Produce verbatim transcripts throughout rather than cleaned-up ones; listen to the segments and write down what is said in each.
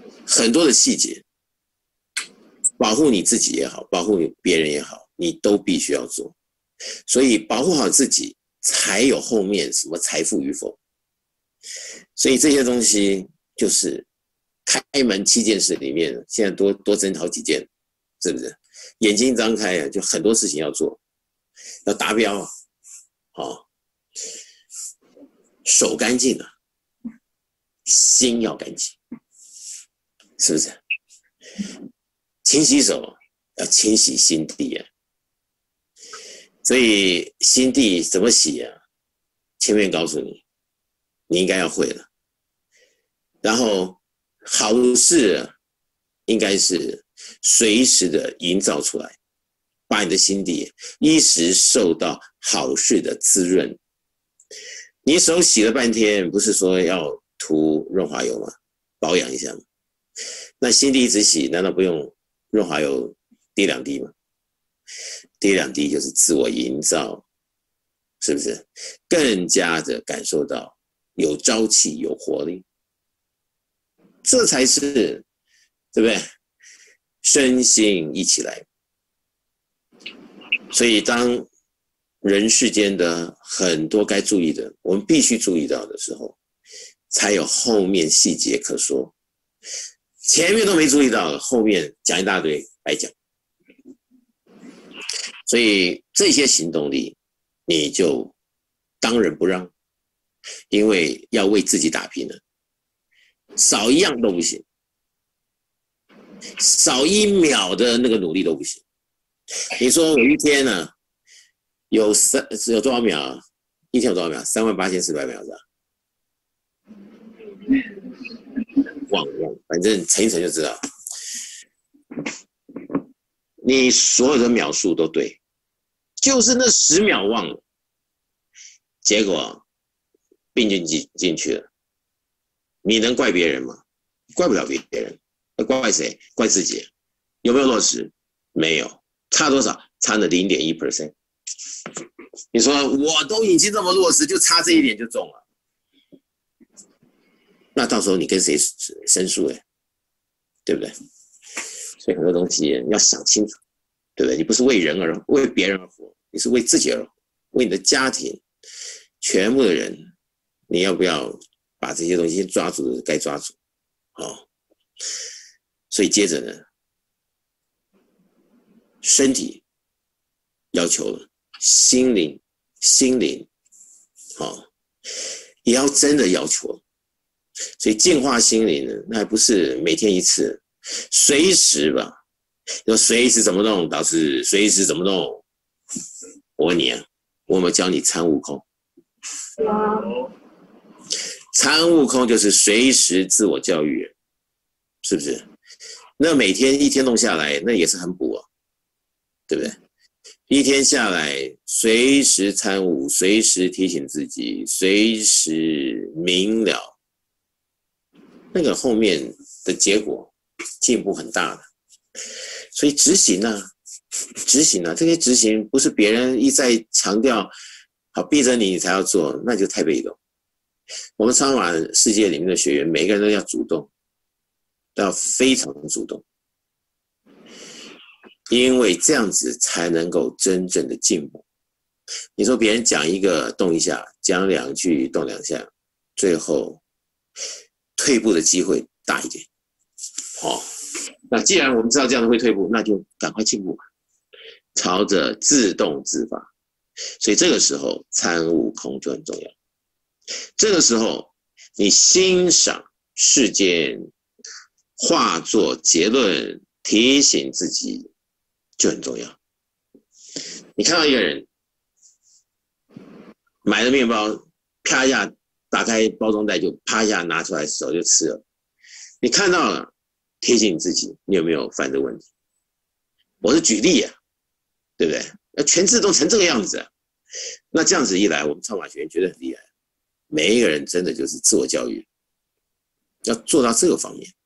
很多的细节，保护你自己也好，保护别人也好，你都必须要做。所以保护好自己，才有后面什么财富与否。所以这些东西就是开门七件事里面，现在多多增好几件，是不是？眼睛张开啊，就很多事情要做，要达标啊，哦，手干净啊，心要干净，是不是？勤洗手要清洗心地啊。所以心地怎么洗啊？前面告诉你，你应该要会了。然后好事啊，应该是随时的营造出来，把你的心地一时受到好事的滋润。你手洗了半天，不是说要涂润滑油吗？保养一下吗？那心地一直洗，难道不用润滑油滴两滴吗？滴两滴就是自我营造，是不是？更加的感受到有朝气、有活力，这才是，对不对？身心一起来。所以，当人世间的很多该注意的，我们必须注意到的时候，才有后面细节可说。前面都没注意到，后面讲一大堆白讲。所以这些行动力，你就当仁不让，因为要为自己打拼了，少一样都不行，少一秒的那个努力都不行。你说我一天呢、啊，有三有多少秒、啊？一天有多少秒？三万八千四百秒是吧？忘忘，反正乘一乘就知道。你所有的秒数都对，就是那十秒忘了，结果病进进进去了。你能怪别人吗？怪不了别人，怪谁？怪自己。有没有落实？没有，差多少？差了 零点一 percent。你说我都已经这么落实，就差这一点就中了，那到时候你跟谁申诉哎？对不对？所以很多东西要想清楚，对不对？你不是为人而为别人而活，你是为自己而活，为你的家庭，全部的人，你要不要把这些东西抓住？该抓住，哦。所以接着呢，身体要求了，心灵，心灵，哦，也要真的要求了。所以净化心灵呢，那还不是每天一次。随时吧，要随时怎么弄，导师随时怎么弄。我问你啊，我有没有教你参悟空？参悟空就是随时自我教育，是不是？那每天一天弄下来，那也是很补啊，对不对？一天下来，随时参悟，随时提醒自己，随时明了，那个后面的结果。进步很大的，所以执行啊，执行啊，这些执行不是别人一再强调，好逼着你你才要做，那就太被动。我们超马世界里面的学员，每个人都要主动，都要非常主动，因为这样子才能够真正的进步。你说别人讲一个动一下，讲两句动两下，最后退步的机会大一点。哦，那既然我们知道这样会退步，那就赶快进步吧，朝着自动自发。所以这个时候参悟空就很重要。这个时候你欣赏世间，化作结论，提醒自己就很重要。你看到一个人买了面包，啪一下打开包装袋就啪一下拿出来，手就吃了。你看到了，提醒你自己，你有没有犯这问题？我是举例啊，对不对？那全自动成这个样子、啊，那这样子一来，我们超马学员觉得很厉害。每一个人真的就是自我教育，要做到这个方面。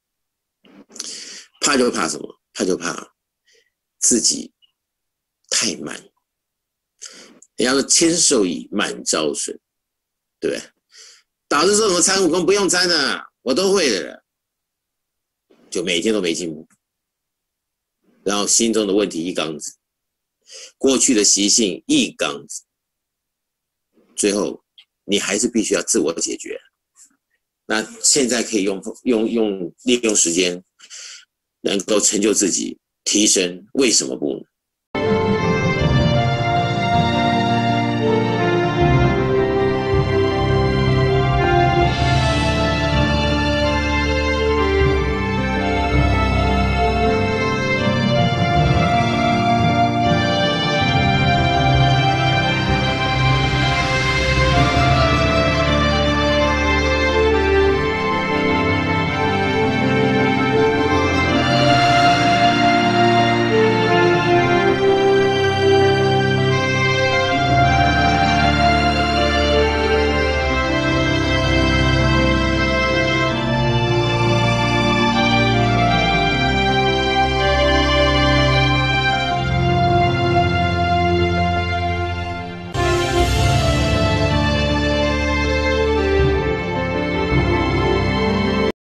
怕就怕什么？怕就怕自己太慢。人家说谦受益，慢招损，对不对？导致说什么参悟空不用参的、啊，我都会的。 就每天都没进步，然后心中的问题一缸子，过去的习性一缸子，最后你还是必须要自我解决。那现在可以用用用利用时间，能够成就自己提升，为什么不呢？